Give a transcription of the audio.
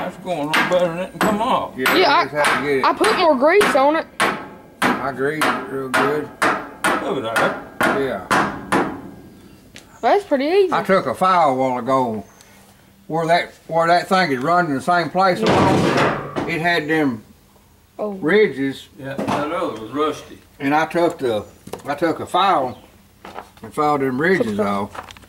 That's going a little better than it can come off. Yeah, I put more grease on it. I greased it real good. Look at that. Yeah. That's pretty easy. I took a file a while ago where that thing is running in the same place along. It had them ridges. Yeah, that other was rusty. And I took a file and filed them ridges off.